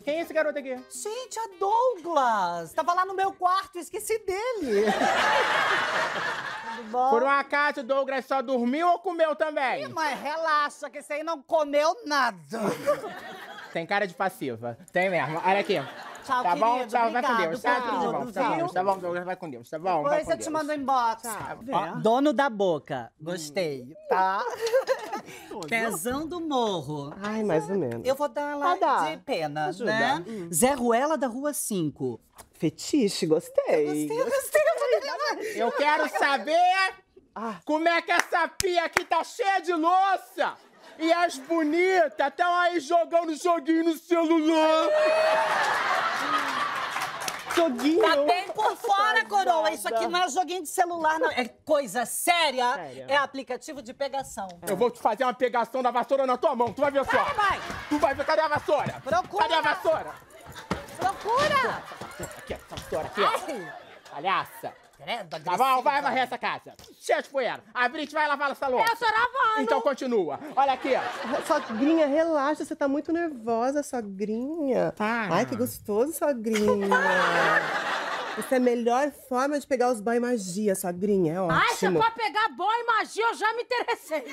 Quem é esse garoto aqui? Gente, é Douglas. Tava lá no meu quarto, esqueci dele. Tudo bom? Por um acaso, o Douglas só dormiu ou comeu também? Mas relaxa, que esse aí não comeu nada. Tem cara de passiva. Tem mesmo. Olha aqui. Tchau, tá bom? querido, Tchau, vai com obrigado, Deus. Tá, tudo de bom. querido, Tá bom, viu? tá bom, Douglas, vai com Deus. Tá bom, vai Depois com eu te Deus. mando um inbox. Tá, Ó, dono da boca. Gostei, tá? Pezão do morro. Ai, mais ou menos. Eu vou dar lá dá. de pena, Ajuda. né? Zé Ruela da Rua 5. Fetiche, gostei. Gostei. Eu quero saber como é que essa pia aqui tá cheia de louça. E as bonitas estão aí jogando joguinho no celular. Joguinho. Tá bem por fora, coroa. Isso aqui não é joguinho de celular, não. É coisa séria. Séria. É aplicativo de pegação. Eu vou te fazer uma pegação da vassoura na tua mão. Tu vai ver só. Vai. Tu vai ver. Cadê a vassoura? Procura. Cadê a vassoura? Procura. Aqui, essa vassoura aqui, ó. Ai. Palhaça. Credo, Tá agressiva. bom, vai varrer essa casa. Cheia de poeira. A Brit vai lavar essa louça. Eu tô lavando. Então continua. Olha aqui, ó. Sogrinha, relaxa, você tá muito nervosa, sogrinha. Para. Ai, que gostoso, sogrinha. Essa é a melhor forma de pegar os boy magia, sogrinha, é Ai, se ótimo. for pegar boy magia, eu já me interessei.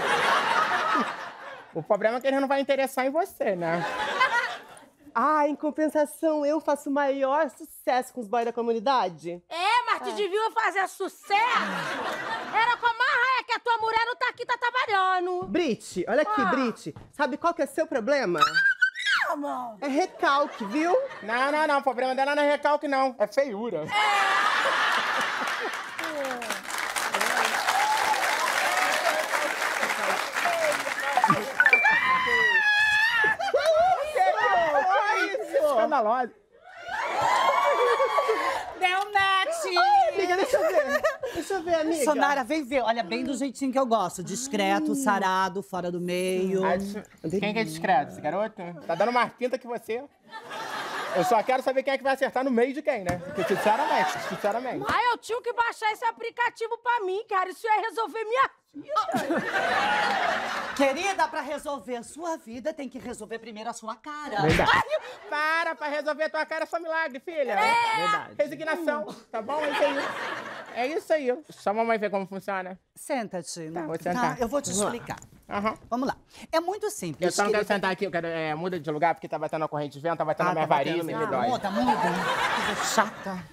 O problema é que ele não vai interessar em você, né? Ah, em compensação, eu faço o maior sucesso com os boys da comunidade. É, mas tu devia fazer sucesso. Era com a marraia que a tua mulher não tá aqui, tá trabalhando. Brit, olha aqui, Brit. Sabe qual que é seu problema? É recalque, viu? Não. O problema dela não é recalque, não. É feiura. Escandalosa. Deu match. Amiga, deixa eu ver. Deixa eu ver, amiga. Sonara, vem ver. Olha, bem do jeitinho que eu gosto. Discreto, sarado, fora do meio. Quem que é discreto? Esse garoto? Tá dando mais pinta que você. Eu só quero saber quem é que vai acertar no meio de quem, né? Porque, sinceramente. Ai, eu tinha que baixar esse aplicativo pra mim, cara. Isso ia resolver minha vida. Querida, pra resolver a sua vida, tem que resolver primeiro a sua cara. Verdade. Pra resolver a tua cara é só milagre, filha. Verdade. Resignação, tá bom? É isso aí. É isso aí. Só a mamãe ver como funciona. Senta-te. vou sentar. Eu vou te explicar. Aham. Vamos lá. É muito simples. Eu só não quero querida. sentar aqui, eu quero... muda de lugar, porque tá batendo a corrente de vento, tá batendo a minha tá batendo variz e me mesmo. dói. Muda. Coisa chata.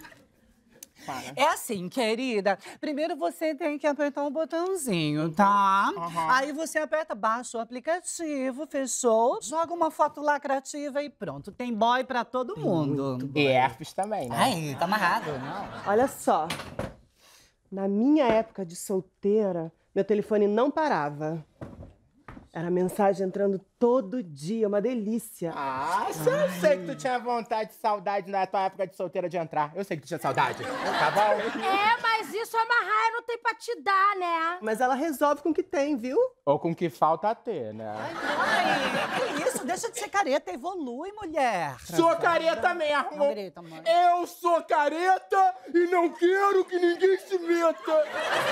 É assim, querida. Primeiro você tem que apertar um botãozinho, tá? Aí você aperta, baixa o aplicativo, fechou, joga uma foto lacrativa e pronto. Tem boy pra todo mundo. E herpes também, né? Ai, tá amarrado, não? Olha só. Na minha época de solteira, meu telefone não parava. Era mensagem entrando todo dia, uma delícia. Ah, eu sei que tu tinha vontade, saudade na tua época de solteira de entrar. Eu sei que tu tinha saudade. Tá bom? É, mas isso a marraia não tem pra te dar, né? Mas ela resolve com o que tem, viu? Ou com o que falta ter, né? Ai, que isso? Deixa de ser careta, evolui, mulher. Sou careta mesmo. Não grita, mãe. Eu sou careta e não quero que ninguém se meta.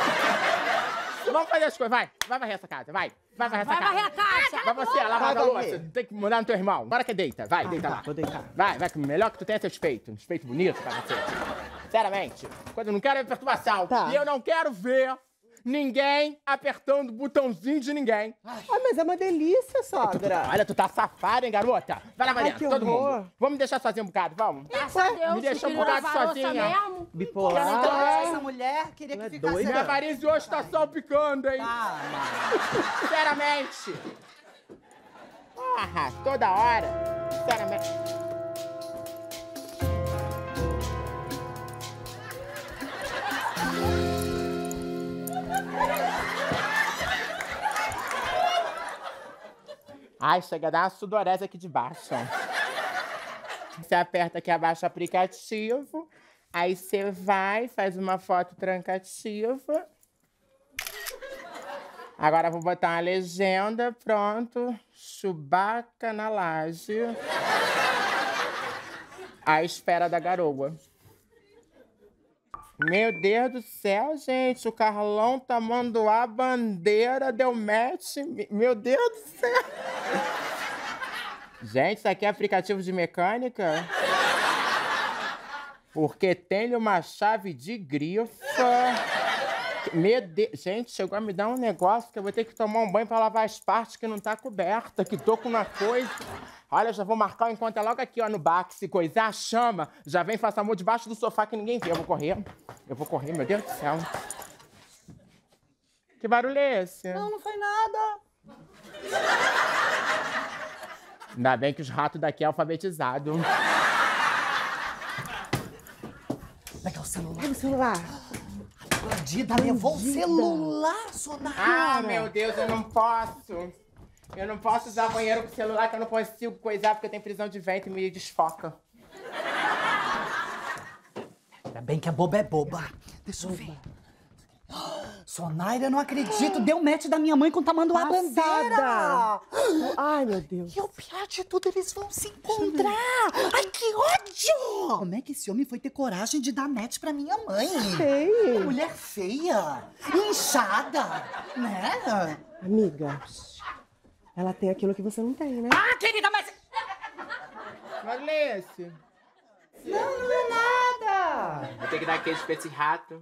Vamos fazer as coisas, vai. Vai varrer essa casa, vai. Vai varrer essa Vai casa. varrer a casa. Vai você, lavar a Vai louça. varrer. Tem que mandar no teu irmão. Bora que deita. Vai, deita lá. Vou deitar. Vai, que o melhor que tu tem é seus peitos. Uns peitos bonitos pra você. Sinceramente. Quando eu não quero é perturbação. Tá. E eu não quero ver ninguém apertando o botãozinho de ninguém. Ah, mas é uma delícia, sogra. Olha, tu tá safada, hein, garota? Vai lá, Ai, Maria, que todo horror. mundo. Vamos me deixar sozinho um bocado, vamos? Graças a Deus, me deixa que um bocado lavar a louça sozinha. mesmo. Bipolar. Então, essa mulher queria Não que é ficasse... doida? Minha variz hoje tá salpicando, hein? Ah, Sinceramente. Porra, toda hora. Sinceramente. Ai, chega a dar uma sudorese aqui de baixo. Você aperta aqui abaixo o aplicativo, aí você vai, faz uma foto trancativa. Agora eu vou botar uma legenda, pronto. Chewbacca na laje. À espera da garoa. Meu Deus do céu, gente. O Carlão tá mandando a bandeira, deu match. Meu Deus do céu. Gente, isso aqui é aplicativo de mecânica? Porque tem uma chave de grifa. Gente, chegou a me dar um negócio que eu vou ter que tomar um banho pra lavar as partes que não tá coberta, que tô com uma coisa. Olha, eu já vou marcar o encontro logo aqui, ó, no bar, que se coisar, chama. Já vem, faça amor debaixo do sofá que ninguém vê. Eu vou correr, meu Deus do céu. Que barulho é esse? Não foi nada. Ainda bem que os ratos daqui é alfabetizado. Pega o celular. Pega o celular. A bandida levou o celular, Sonara. Ah, meu Deus, eu não posso. Eu não posso usar banheiro com celular, que eu não consigo coisar, porque eu tenho prisão de ventre e me desfoca. Ainda bem que a boba é boba. Deixa eu ver. Sonaira, eu não acredito. Deu match da minha mãe com o tamanduá bandeira. Ai, meu Deus. E o pior de tudo, eles vão se encontrar. Ai, que ódio! Como é que esse homem foi ter coragem de dar match pra minha mãe? Sei. Mulher feia, inchada, né? Amiga, ela tem aquilo que você não tem, né? Ah, querida, mas... Olha esse. Não é nada. Vou ter que dar queijo pra esse rato.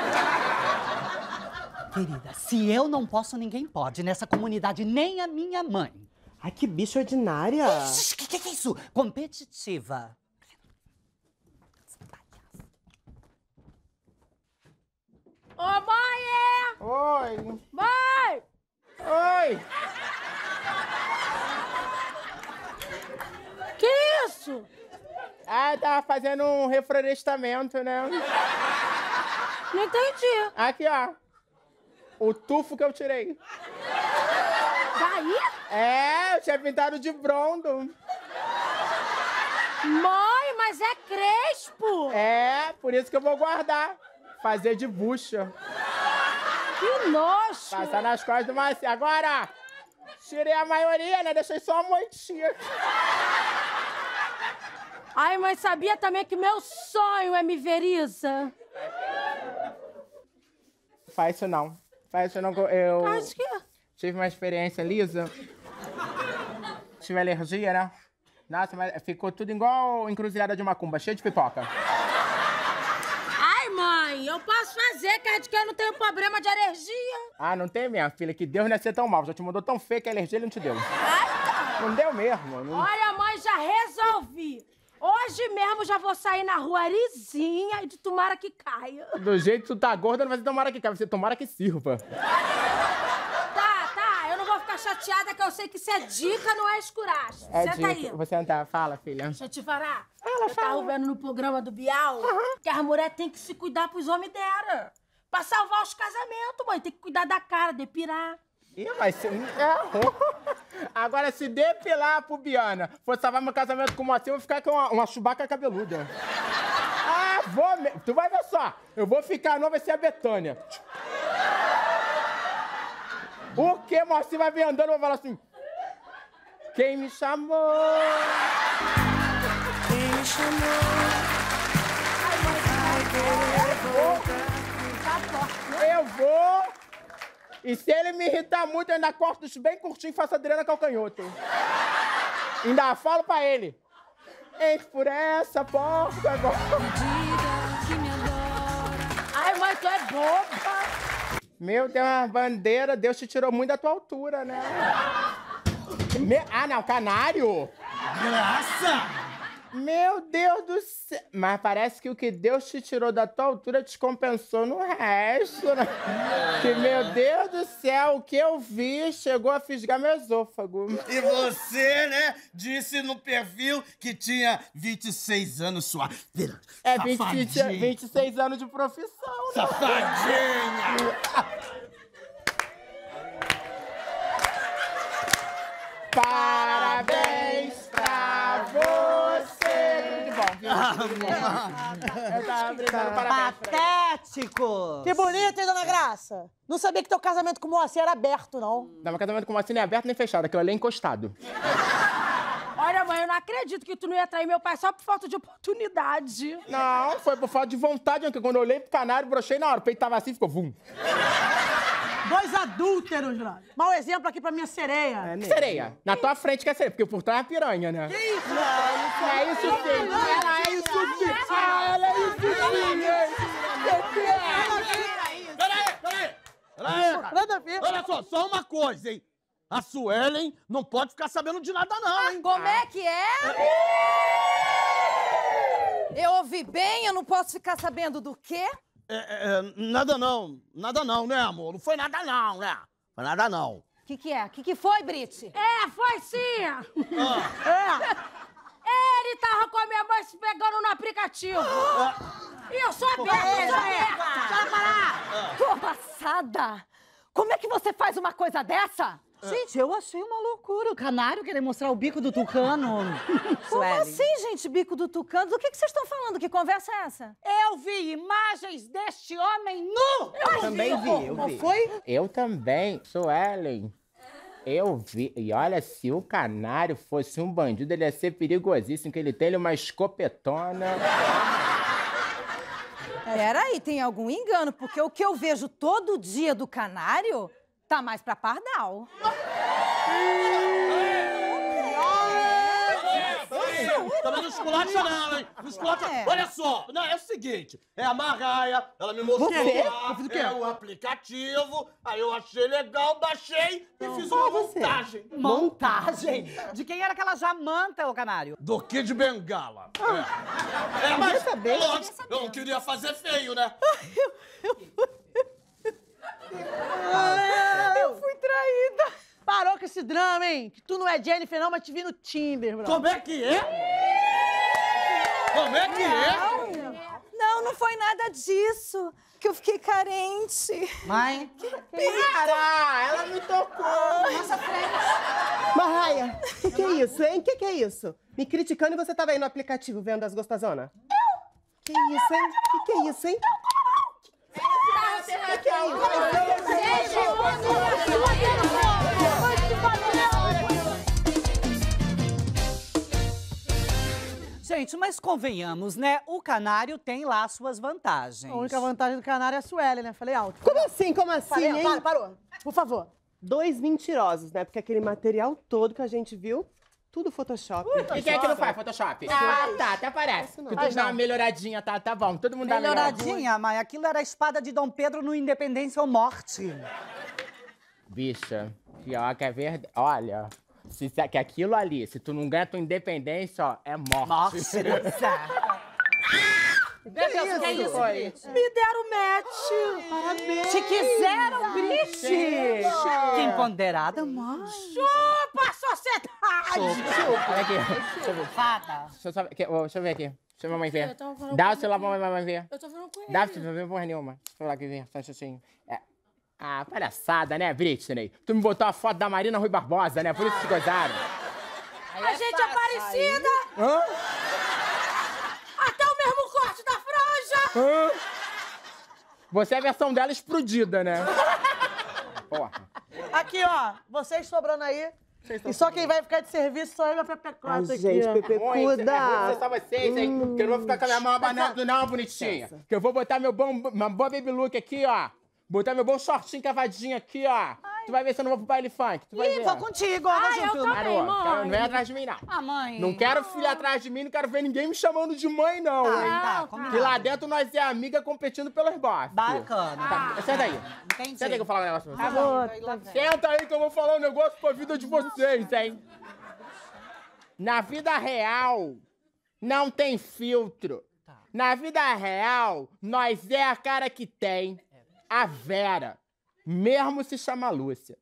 Querida, se eu não posso, ninguém pode. Nessa comunidade, nem a minha mãe. Ai, que bicho ordinária. O que é isso? Competitiva. Ô, mãe! Oi. Mãe! Oi. Que isso? Ah, tava fazendo um reflorestamento, né? Não entendi. Aqui, ó. O tufo que eu tirei. Daí? É, eu tinha pintado de brondo. Mãe, mas é crespo. É, por isso que eu vou guardar. Fazer de bucha. Que nojo. Passar nas costas do Marcinho. Agora, tirei a maioria, né? Deixei só uma moitinha. Ai, mas sabia também que meu sonho é me ver Isa? Faz isso não. Faz isso não. Eu Acho que... tive uma experiência lisa. Tive alergia, né? Nossa, mas ficou tudo igual encruzilhada de macumba, cheio de pipoca. Ai, mãe, eu posso fazer, que é de que eu não tenho problema de alergia. Ah, não tem, minha filha, que Deus não ia ser tão mal. Já te mandou tão feio que a alergia ele não te deu. Ai, tá. Não deu mesmo. Não... Olha, mãe, já resolvi. Hoje mesmo já vou sair na rua lisinha e de tomara que caia. Do jeito que tu tá gorda, não vai ser tomara que caia, vai ser tomara que sirva. Tá, eu não vou ficar chateada, que eu sei que isso é dica, não é escuracho. É Senta dica. aí. Vou sentar, fala, filha. Deixa eu te falar. Eu tava vendo no programa do Bial que as mulheres têm que se cuidar pros homens dela. Pra salvar os casamentos, mãe. Tem que cuidar da cara, depilar. Ih, mas se... Agora, se depilar pro Biana for salvar meu casamento com o Moacir, eu vou ficar com uma Chewbacca cabeluda. Ah, vou mesmo. Tu vai ver só. Eu vou ficar nova, vai ser a Betânia. O que? Moacir vai vir andando e vai falar assim... Quem me chamou? Quem me chamou? Eu vou... E se ele me irritar muito, eu ainda corto isso bem curtinho e faço a Adriana Calcanhoto. Ainda falo pra ele. Entre por essa porta agora. Ai, mãe, tu é boba. Meu, tem uma bandeira. Deus te tirou muito da tua altura, né? Ah, não, canário. Graça! Meu Deus do céu. Mas parece que o que Deus te tirou da tua altura te compensou no resto, né? Que, meu Deus do céu, o que eu vi chegou a fisgar meu esôfago. E você, né, disse no perfil que tinha 26 anos sua. É, 26 anos de profissão, né? Safadinha! Parabéns pra você! Tudo bom. Eu tava brincando, parabéns pra ele. Patético! Que bonito, hein, dona Graça? Não sabia que teu casamento com o Moacir era aberto, não. Não, meu casamento com o Moacir nem é aberto nem fechado, aquilo ali é encostado. Olha, mãe, eu não acredito que tu não ia trair meu pai só por falta de oportunidade. Não, foi por falta de vontade, porque quando eu olhei pro canário, brochei na hora, o peito tava assim, ficou vum. Dois adúlteros, brother. Mau exemplo aqui pra minha sereia. Que sereia? Na tua frente que é sereia, porque por trás é a piranha, né? Que isso? Não é isso sim. Ela é isso sim. Ela é isso sim. Peraí, cara. Nada a ver. Olha só uma coisa, hein? A Suelen não pode ficar sabendo de nada, não, hein? Como é que é? Eu ouvi bem, eu não posso ficar sabendo do quê? Nada não, né, amor? Não foi nada não, né? Foi nada não. O que é? O que foi, Brit? Foi sim! Ele tava com a minha mãe se pegando no aplicativo. E eu sou aberta! Sai parar! Tô passada! Como é que você faz uma coisa dessa? Gente, eu achei uma loucura. O canário querer mostrar o bico do tucano. Como assim, gente, bico do tucano? Do que vocês estão falando? Que conversa é essa? Eu vi imagens deste homem nu! Eu também vi, eu vi. Foi? Eu também, Suelen. Eu vi. E olha, se o canário fosse um bandido, ele ia ser perigosíssimo, que ele tem uma escopetona. Peraí, tem algum engano, porque o que eu vejo todo dia do canário tá mais pra pardal. Também não esculacha não, hein? Não esculacha. Olha só, não, é o seguinte, é a Marraia, ela me mostrou lá, o aplicativo, aí eu achei legal, baixei e fiz uma montagem. Montagem? De quem era aquela jamanta, ô canário? Do Kid Bengala. Mas, lógico, eu não queria fazer feio, né? Eu fui traída. Parou com esse drama, hein? Que tu não é Jennifer, não, mas te vi no Tinder, bro. Como é que é? Como é que é? Não foi nada disso. Que eu fiquei carente. Mãe? Para! Ela me tocou! Nossa frente. Marraia, o que é isso, hein? O que é isso? Me criticando e você tava aí no aplicativo vendo as gostosonas? Que isso, hein? Que é isso, hein? Gente, mas convenhamos, né? O canário tem lá suas vantagens. A única vantagem do canário é a Sueli, né? Falei alto. Como assim, hein? Parou. Por favor. Dois mentirosos, né? Porque aquele material todo que a gente viu, tudo Photoshop. E quem é que não faz Photoshop? Tá, até parece. Que tu dá uma melhoradinha, tá bom. Todo mundo dá uma Melhoradinha, mas aquilo era a espada de Dom Pedro no Independência ou Morte. Bicha, pior que é verdade. Olha, que aquilo ali, se tu não ganha tua independência, ó, é morte. Morte, Que isso? Me deram match! Parabéns! Te quiseram, Brit! Que empoderada, amor. Chupa a sociedade! Olha aqui, deixa eu ver. Fada. Deixa eu ver aqui. Deixa a mamãe ver. Eu tava falando Dá o com celular ele. pra mamãe ver. Eu tô falando com ele. Dá pra ver porra nenhuma. Deixa eu lá aqui ver, só um instantinho. Ah, palhaçada, né, Britney? Tu me botou a foto da Marina Rui Barbosa, né? Por isso que gozaram. A gente é parecida! Hã? Até o mesmo corte da franja! Hã? Você é a versão dela explodida, né? Porra. Aqui, ó. Vocês sobrando aí. E só quem vai ficar de serviço sou eu e minha pepecota aqui, gente, ó. Pepecuda. É só vocês, hein? Que eu não vou ficar com a minha mão abanando, não, bonitinha. Que eu vou botar meu bom baby look aqui, ó. Botar meu bom shortinho cavadinho aqui, ó. Tu vai ver se eu não vou pro baile funk. Tu vai ver. Vou contigo, ó. Ai, eu junto. também, Parou. mãe. Não vem atrás de mim, não. Ah, mãe. Não quero filho atrás de mim, não quero ver ninguém me chamando de mãe, não, hein? Tá, combinado. Que lá dentro nós é amiga competindo pelos bofs. Bacana. Tá, senta aí. Entendi. Senta aí que eu vou falar um negócio pra Tá vocês. bom. Senta aí que eu vou falar um negócio pra vida de vocês, hein? Na vida real, não tem filtro. Na vida real, nós é a cara que tem. A Vera. Mesmo se chama Lúcia.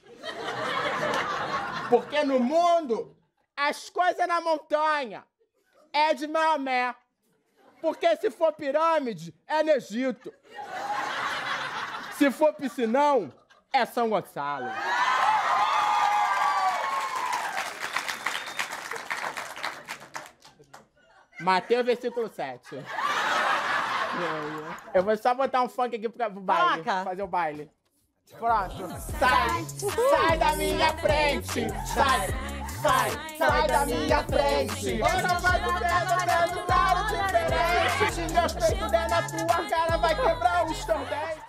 Porque no mundo, as coisas na montanha é de Maomé. Porque se for pirâmide, é no Egito. Se for piscinão, é São Gonçalo. Mateus, versículo 7. Eu vou só botar um funk aqui pro baile. Caraca. Fazer o baile. Pronto. Sai da minha frente. Sai da minha frente. Eu não vai do pé, diferente. Se meus peitos der na tua cara, vai quebrar os teus dentes.